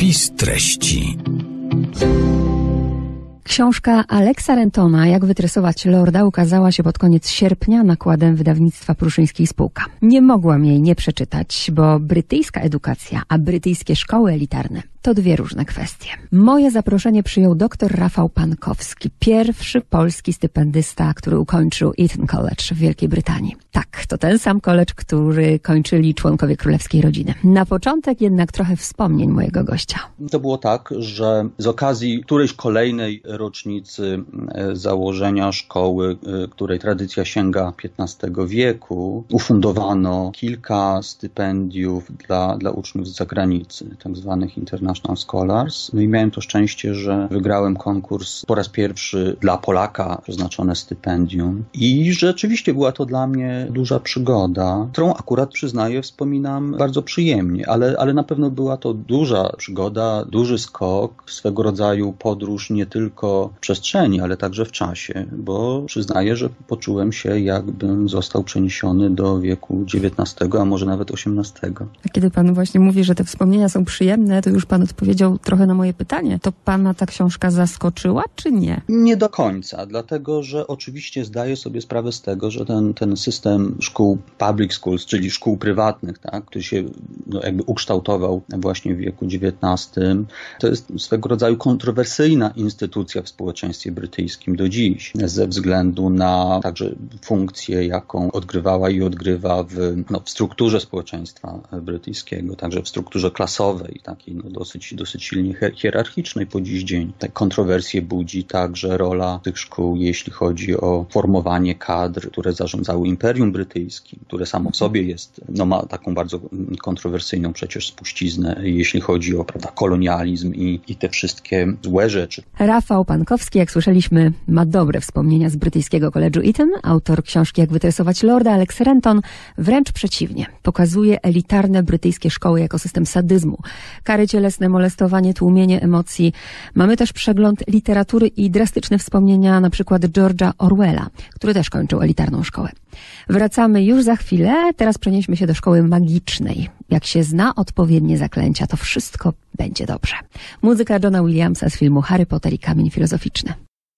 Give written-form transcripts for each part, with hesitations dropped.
Opis treści. Książka Alexa Rentona „Jak wytresować lorda” ukazała się pod koniec sierpnia nakładem wydawnictwa Pruszyńskiej Spółka. Nie mogłam jej nie przeczytać, bo brytyjska edukacja, a brytyjskie szkoły elitarne to dwie różne kwestie. Moje zaproszenie przyjął dr Rafał Pankowski, pierwszy polski stypendysta, który ukończył Eton College w Wielkiej Brytanii. Tak, to ten sam college, który kończyli członkowie królewskiej rodziny. Na początek jednak trochę wspomnień mojego gościa. To było tak, że z okazji którejś kolejnej rocznicy założenia szkoły, której tradycja sięga XV wieku, ufundowano kilka stypendiów dla uczniów z zagranicy, tak zwanych International Scholars. No i miałem to szczęście, że wygrałem konkurs po raz pierwszy dla Polaka przeznaczone stypendium i rzeczywiście była to dla mnie duża przygoda, którą akurat przyznaję, wspominam bardzo przyjemnie, ale na pewno była to duża przygoda, duży skok, swego rodzaju podróż nie tylko w przestrzeni, ale także w czasie, bo przyznaję, że poczułem się, jakbym został przeniesiony do wieku XIX, a może nawet XVIII. A kiedy pan właśnie mówi, że te wspomnienia są przyjemne, to już pan odpowiedział trochę na moje pytanie. To pana ta książka zaskoczyła, czy nie? Nie do końca, dlatego że oczywiście zdaję sobie sprawę z tego, że ten system szkół public schools, czyli szkół prywatnych, tak, który się jakby ukształtował właśnie w wieku XIX, to jest swego rodzaju kontrowersyjna instytucja w społeczeństwie brytyjskim do dziś, ze względu na także funkcję, jaką odgrywała i odgrywa w strukturze społeczeństwa brytyjskiego, także w strukturze klasowej, takiej dosyć silnie hierarchicznej po dziś dzień. Te kontrowersje budzi także rola tych szkół, jeśli chodzi o formowanie kadr, które zarządzały Imperium Brytyjskim, które samo w sobie jest, ma taką bardzo kontrowersyjną przecież spuściznę, jeśli chodzi o kolonializm i te wszystkie złe rzeczy. Rafał Pankowski, jak słyszeliśmy, ma dobre wspomnienia z brytyjskiego College'u Eton. Autor książki „Jak wytresować lorda” Alex Renton wręcz przeciwnie. Pokazuje elitarne brytyjskie szkoły jako system sadyzmu. Kary cielesne, molestowanie, tłumienie emocji. Mamy też przegląd literatury i drastyczne wspomnienia na przykład George'a Orwella, który też kończył elitarną szkołę. Wracamy już za chwilę. Teraz przenieśmy się do szkoły magicznej. Jak się zna odpowiednie zaklęcia, to wszystko będzie dobrze. Muzyka Johna Williamsa z filmu Harry Potter i Kamień Filozoficzny.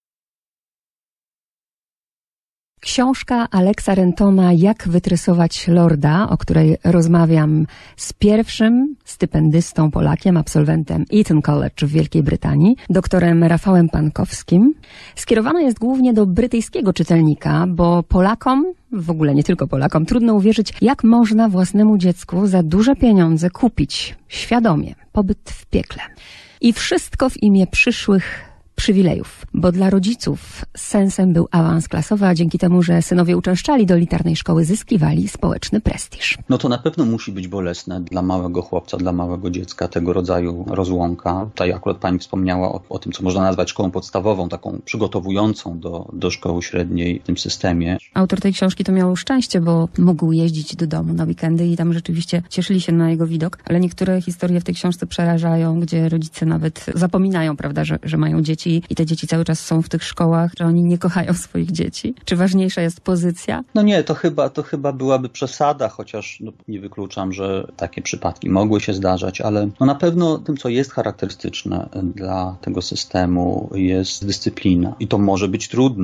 Książka Alexa Rentona „Jak wytresować lorda”, o której rozmawiam z pierwszym stypendystą Polakiem, absolwentem Eton College w Wielkiej Brytanii, doktorem Rafałem Pankowskim, skierowana jest głównie do brytyjskiego czytelnika, bo Polakom, w ogóle nie tylko Polakom, trudno uwierzyć, jak można własnemu dziecku za duże pieniądze kupić świadomie pobyt w piekle. I wszystko w imię przyszłych przywilejów, bo dla rodziców sensem był awans klasowy, a dzięki temu, że synowie uczęszczali do elitarnej szkoły, zyskiwali społeczny prestiż. No to na pewno musi być bolesne dla małego chłopca, dla małego dziecka tego rodzaju rozłąka. Tutaj akurat pani wspomniała o tym, co można nazwać szkołą podstawową, taką przygotowującą do szkoły średniej w tym systemie. Autor tej książki to miał szczęście, bo mógł jeździć do domu na weekendy i tam rzeczywiście cieszyli się na jego widok, ale niektóre historie w tej książce przerażają, gdzie rodzice nawet zapominają, prawda, że mają dzieci i te dzieci cały czas są w tych szkołach, że oni nie kochają swoich dzieci. Czy ważniejsza jest pozycja? No nie, to chyba byłaby przesada, chociaż nie wykluczam, że takie przypadki mogły się zdarzać, ale na pewno tym, co jest charakterystyczne dla tego systemu, jest dyscyplina. I to może być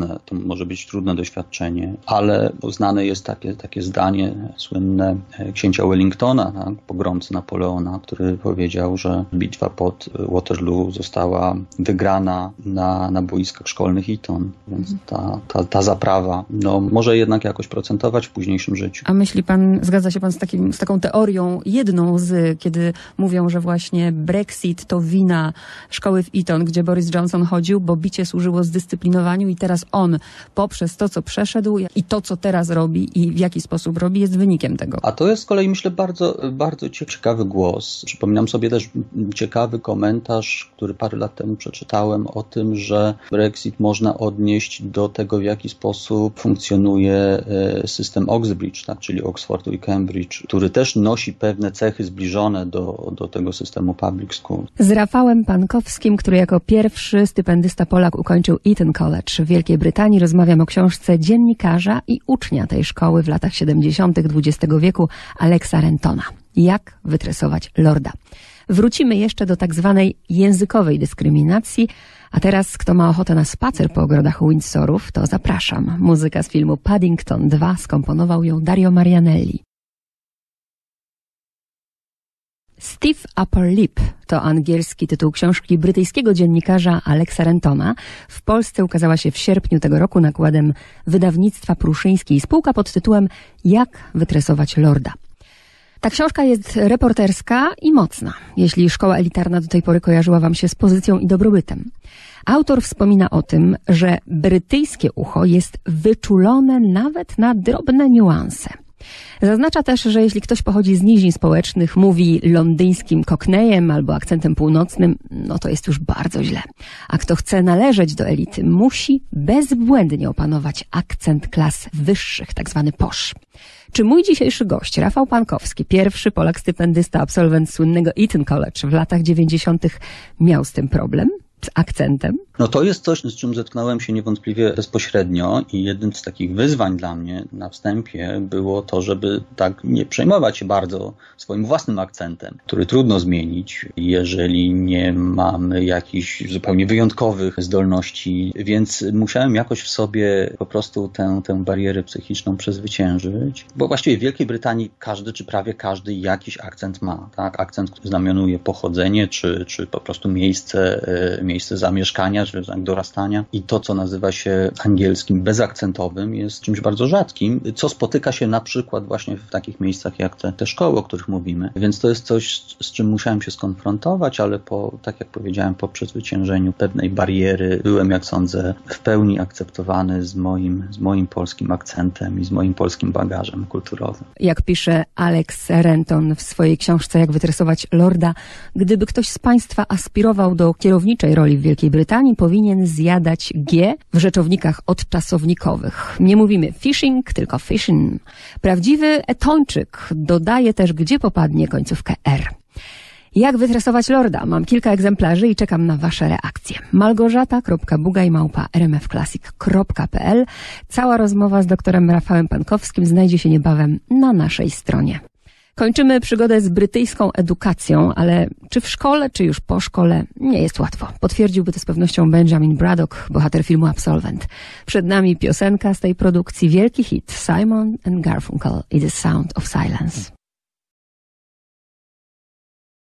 trudne doświadczenie, ale znane jest takie zdanie słynne księcia Wellingtona, tak, pogromcy Napoleona, który powiedział, że bitwa pod Waterloo została wygrana na boiskach szkolnych Eton, więc ta zaprawa może jednak jakoś procentować w późniejszym życiu. A myśli pan, zgadza się pan z taką teorią, jedną z, kiedy mówią, że właśnie Brexit to wina szkoły w Eton, gdzie Boris Johnson chodził, bo bicie służyło zdyscyplinowaniu i teraz on poprzez to, co przeszedł i to, co teraz robi i w jaki sposób robi, jest wynikiem tego. A to jest z kolei, myślę, bardzo, bardzo ciekawy głos. Przypominam sobie też ciekawy komentarz, który parę lat temu przeczytałem o tym, że Brexit można odnieść do tego, w jaki sposób funkcjonuje system Oxbridge, tak, czyli Oxfordu i Cambridge, który też nosi pewne cechy zbliżone do tego systemu public school. Z Rafałem Pankowskim, który jako pierwszy stypendysta Polak ukończył Eton College w Wielkiej Brytanii, rozmawiam o książce dziennikarza i ucznia tej szkoły w latach 70. XX wieku Alexa Rentona. Jak wytresować lorda. Wrócimy jeszcze do tak zwanej językowej dyskryminacji, a teraz kto ma ochotę na spacer po ogrodach Windsorów, to zapraszam. Muzyka z filmu Paddington 2, skomponował ją Dario Marianelli. Stiff Upper Lip to angielski tytuł książki brytyjskiego dziennikarza Alexa Rentona. W Polsce ukazała się w sierpniu tego roku nakładem wydawnictwa Pruszyńskiej, spółka pod tytułem Jak wytresować lorda. Ta książka jest reporterska i mocna, jeśli szkoła elitarna do tej pory kojarzyła wam się z pozycją i dobrobytem. Autor wspomina o tym, że brytyjskie ucho jest wyczulone nawet na drobne niuanse. Zaznacza też, że jeśli ktoś pochodzi z nizin społecznych, mówi londyńskim cockneyem albo akcentem północnym, no to jest już bardzo źle. A kto chce należeć do elity, musi bezbłędnie opanować akcent klas wyższych, tak zwany posh. Czy mój dzisiejszy gość, Rafał Pankowski, pierwszy Polak stypendysta, absolwent słynnego Eton College w latach 90., miał z tym problem? Z akcentem? No to jest coś, z czym zetknąłem się niewątpliwie bezpośrednio i jednym z takich wyzwań dla mnie na wstępie było to, żeby tak nie przejmować się bardzo swoim własnym akcentem, który trudno zmienić, jeżeli nie mamy jakichś zupełnie wyjątkowych zdolności, więc musiałem jakoś w sobie po prostu tę barierę psychiczną przezwyciężyć, bo właściwie w Wielkiej Brytanii każdy, czy prawie każdy jakiś akcent ma, tak? Akcent, który znamionuje pochodzenie, czy po prostu miejsce zamieszkania, czy dorastania i to, co nazywa się angielskim bezakcentowym, jest czymś bardzo rzadkim, co spotyka się na przykład właśnie w takich miejscach jak te szkoły, o których mówimy. Więc to jest coś, z czym musiałem się skonfrontować, ale tak jak powiedziałem, po przezwyciężeniu pewnej bariery byłem, jak sądzę, w pełni akceptowany z moim polskim akcentem i z moim polskim bagażem kulturowym. Jak pisze Alex Renton w swojej książce Jak wytresować lorda, gdyby ktoś z Państwa aspirował do kierowniczej roli w Wielkiej Brytanii, powinien zjadać G w rzeczownikach odczasownikowych. Nie mówimy fishing, tylko fishing. Prawdziwy Etończyk dodaje też, gdzie popadnie końcówkę R. Jak wytresować lorda? Mam kilka egzemplarzy i czekam na wasze reakcje. Malgorzata.bugaj@rmfclassic.pl. Cała rozmowa z doktorem Rafałem Pankowskim znajdzie się niebawem na naszej stronie. Kończymy przygodę z brytyjską edukacją, ale czy w szkole, czy już po szkole, nie jest łatwo. Potwierdziłby to z pewnością Benjamin Braddock, bohater filmu Absolwent. Przed nami piosenka z tej produkcji, wielki hit Simon & Garfunkel i The Sound of Silence.